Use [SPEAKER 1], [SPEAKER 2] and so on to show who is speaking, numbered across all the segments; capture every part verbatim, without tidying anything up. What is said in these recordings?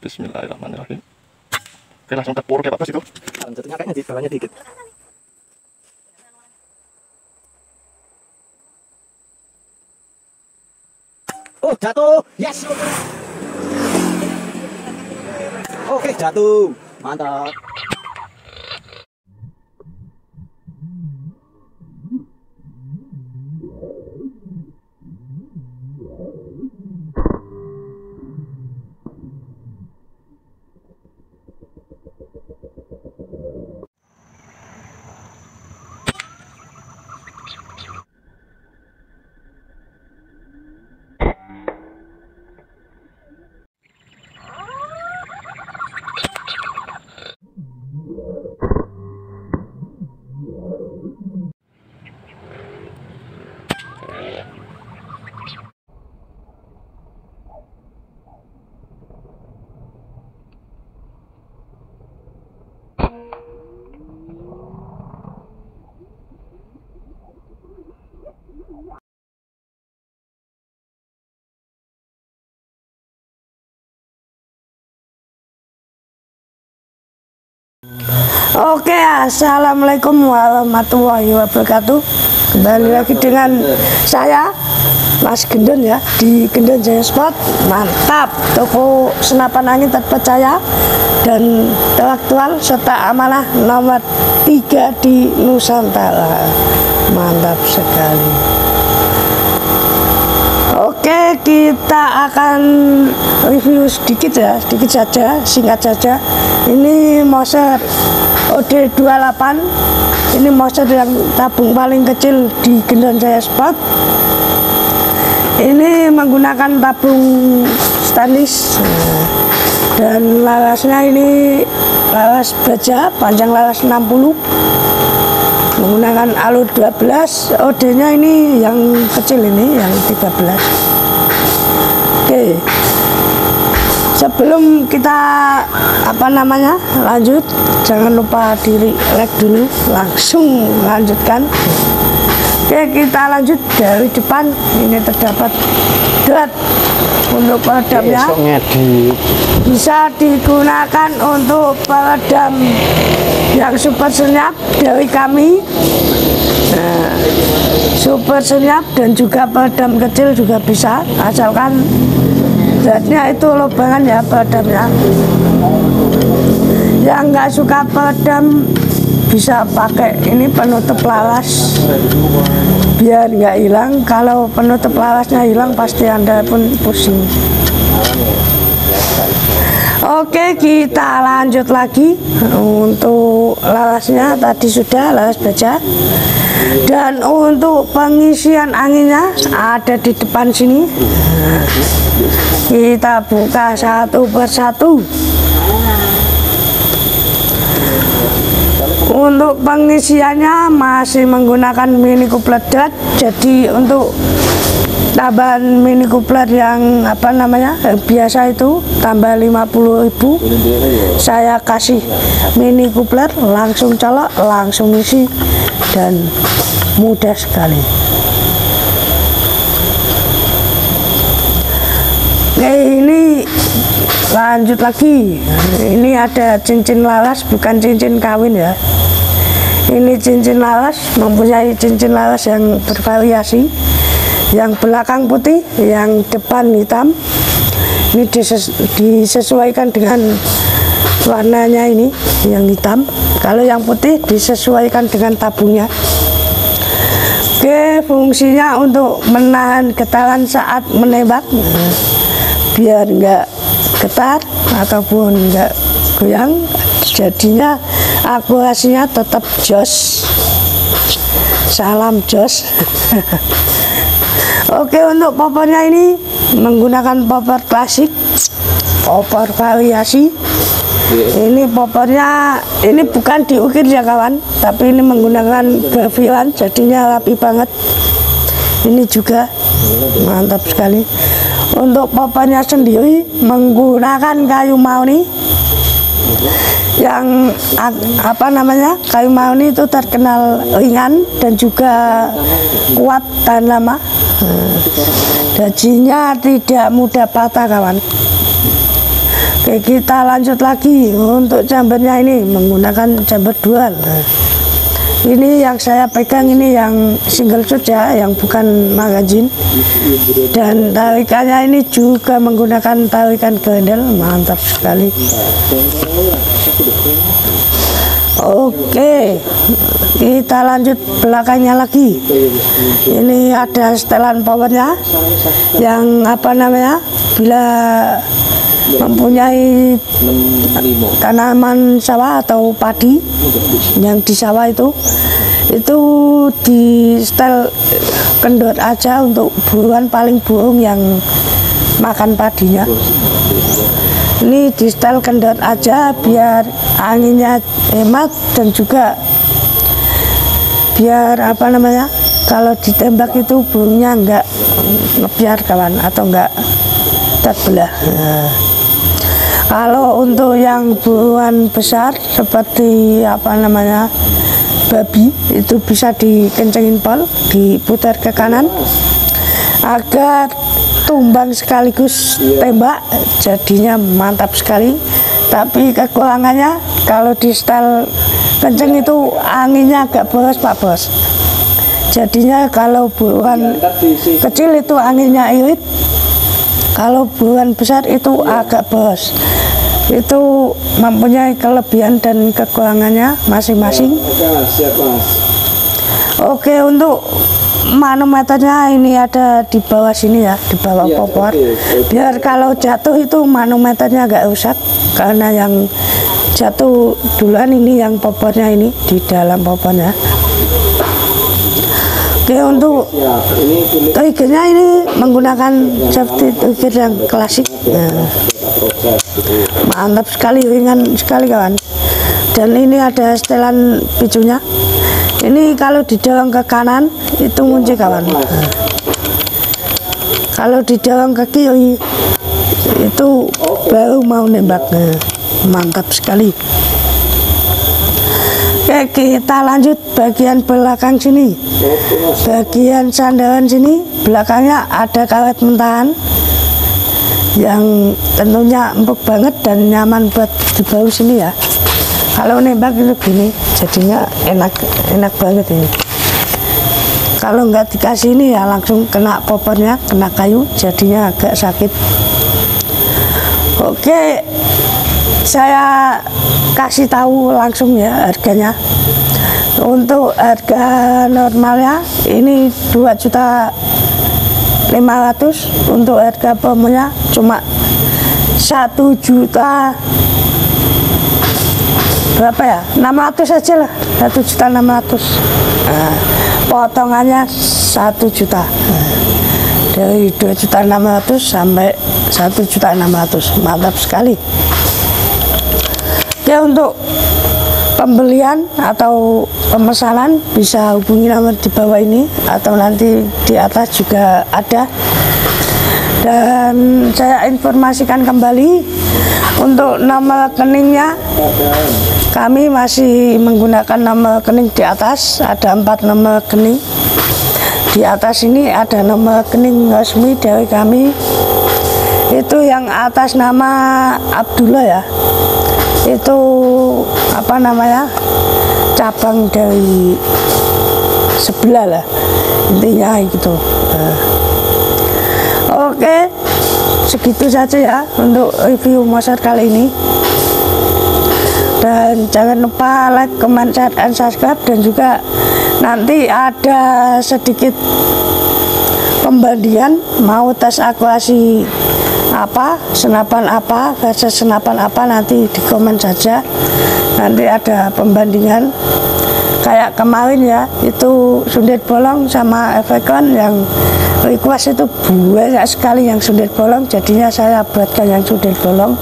[SPEAKER 1] Bismillahirrahmanirrahim. Oke, langsung tepur kayak apa sih itu?
[SPEAKER 2] Tentunya kayaknya di bawahnya dikit. Oh, jatuh. Yes. Oke, jatuh. Mantap.
[SPEAKER 3] Oke, assalamualaikum warahmatullahi wabarakatuh. Kembali lagi dengan saya Mas Gendon ya di Gendon Jaya Sport. Mantap, toko senapan angin terpercaya dan teraktual serta amanah nomor tiga di Nusantara. Mantap sekali. Oke, kita akan review sedikit ya, sedikit saja, singkat saja. Ini Moser O D dua puluh delapan. Ini Moser yang tabung paling kecil di Gendon Jaya Sport. Ini menggunakan tabung stainless dan larasnya ini laras baja, panjang laras enam puluh. Menggunakan alur dua belas, O D-nya ini yang kecil ini, yang tiga belas. Oke, sebelum kita apa namanya lanjut, jangan lupa di like dulu, langsung lanjutkan. Oke, kita lanjut dari depan. Ini terdapat dot untuk peredamnya, bisa digunakan untuk peredam yang super senyap dari kami. Nah, super senyap dan juga peredam kecil juga bisa, asalkan zatnya itu lubangan ya peredamnya. Yang nggak suka peredam bisa pakai ini penutup laras biar nggak hilang. Kalau penutup larasnya hilang pasti Anda pun pusing. Oke, kita lanjut lagi. Untuk larasnya tadi sudah laras baja, dan untuk pengisian anginnya ada di depan sini. Kita buka satu persatu. Untuk pengisiannya masih menggunakan mini coupler dot. Jadi untuk tambahan mini coupler yang apa namanya yang biasa itu tambah lima puluh ribu, saya kasih mini coupler, langsung colok, langsung isi, dan mudah sekali. Oke, ini lanjut lagi. Ini ada cincin laras, bukan cincin kawin ya. Ini cincin laras, mempunyai cincin laras yang bervariasi. Yang belakang putih, yang depan hitam. Ini dises disesuaikan dengan warnanya ini, yang hitam. Kalau yang putih disesuaikan dengan tabungnya. Oke, fungsinya untuk menahan getaran saat menembak, biar enggak getar ataupun enggak goyang, jadinya akurasinya tetap jos. Salam jos. Oke, untuk popornya ini menggunakan popor klasik, popor variasi. Ini popornya ini bukan diukir ya kawan, tapi ini menggunakan grafilan, jadinya rapi banget. Ini juga mantap sekali. Untuk popornya sendiri menggunakan kayu mahoni, yang apa namanya kayu mahoni itu terkenal ringan dan juga kuat tahan lama. Dajinya tidak mudah patah kawan. Oke, kita lanjut lagi untuk chambernya ini menggunakan chamber dual. Nah, ini yang saya pegang ini yang single shoot ya, yang bukan magazine. Dan tarikannya ini juga menggunakan tarikan grendel, mantap sekali. Oke, kita lanjut belakangnya lagi. Ini ada setelan powernya yang apa namanya, bila mempunyai tanaman sawah atau padi yang di sawah itu itu di setel kendor aja untuk buruan paling burung yang makan padinya. Ini di setel kendor aja biar anginnya hemat dan juga biar apa namanya, kalau ditembak itu burungnya enggak ngebiar kawan atau enggak terbelah. Nah, kalau untuk yang buruan besar seperti apa namanya babi itu bisa dikencengin pol, diputar ke kanan agar tumbang sekaligus tembak, jadinya mantap sekali. Tapi kekurangannya kalau di setel kenceng itu anginnya agak boros Pak Bos. Jadinya kalau buruan kecil itu anginnya irit, kalau buruan besar itu agak boros. Itu mempunyai kelebihan dan kekurangannya masing-masing. Oke, untuk manometernya ini ada di bawah sini ya, di bawah popor. Biar kalau jatuh itu manometernya agak rusak, karena yang jatuh duluan ini yang popornya ini di dalam popornya. Oke, untuk triggernya ini menggunakan safety trigger yang klasik. Nah, mantap sekali, ringan sekali kawan. Dan ini ada setelan picunya. Ini kalau didorong ke kanan itu ngunci kawan. Nah, kalau didorong ke kiri itu baru mau nembak. Nah, mantap sekali. Oke, kita lanjut bagian belakang sini. Bagian sandaran sini belakangnya ada kawat mentahan yang tentunya empuk banget dan nyaman buat di bawah sini ya. Kalau nembak itu gini, jadinya enak enak banget ini. Kalau nggak dikasih ini ya langsung kena popornya, kena kayu, jadinya agak sakit. Oke, saya kasih tahu langsung ya harganya. Untuk harga normalnya ini dua juta lima ratus, untuk harga promonya cuma satu juta berapa ya, enam ratus aja lah, satu juta enam ratus. Nah, potongannya satu juta. Nah, dari dua juta enam ratus sampai satu juta enam ratus, mantap sekali. Ya, untuk pembelian atau pemesanan bisa hubungi nomor di bawah ini atau nanti di atas juga ada. Dan saya informasikan kembali untuk nomor rekeningnya, kami masih menggunakan nomor rekening di atas, ada empat nomor rekening. Di atas ini ada nomor rekening resmi dari kami, itu yang atas nama Abdullah ya, itu apa namanya, cabang dari sebelah lah intinya gitu. Nah, oke, segitu saja ya untuk review motor kali ini. Dan jangan lupa like, comment, share, and subscribe. Dan juga nanti ada sedikit pembandingan, mau tes akurasi apa, senapan apa versus senapan apa, nanti di komen saja. Nanti ada pembandingan kayak kemarin ya, itu sundet bolong sama efekon yang request itu banyak sekali yang sundet bolong, jadinya saya buatkan yang sundet bolong.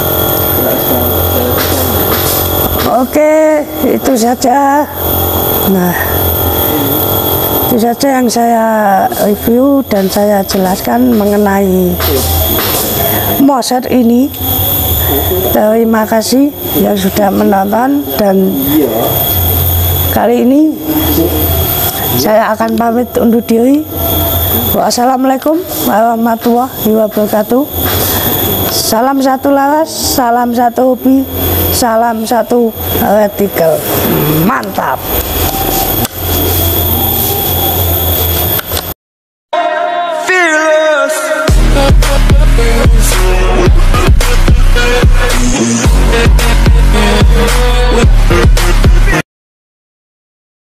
[SPEAKER 3] Oke, itu saja. Nah, itu saja yang saya review dan saya jelaskan mengenai motor ini. Terima kasih yang sudah menonton, dan kali ini saya akan pamit undur diri. Wassalamualaikum warahmatullahi wabarakatuh. Salam satu laras, salam satu hobi, salam satu retikel. Mantap.